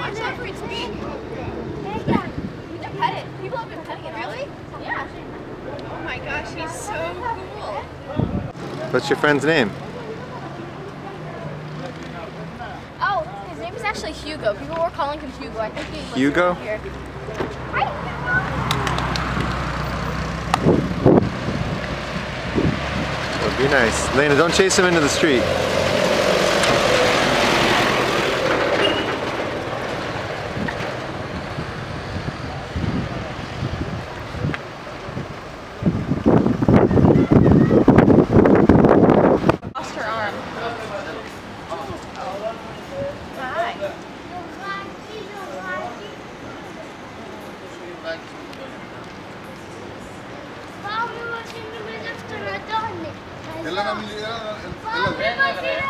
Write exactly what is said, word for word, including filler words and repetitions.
Watch out for its beak. You can pet it. People have been petting it. Really? Yeah. Oh my gosh, he's so cool. What's your friend's name? Oh, his name is actually Hugo. People were calling him Hugo. I think he lives Hugo? around here. Hi, Well, be nice. Lena, don't chase him into the street. Lost her arm. Hi. يلا نعمل يلا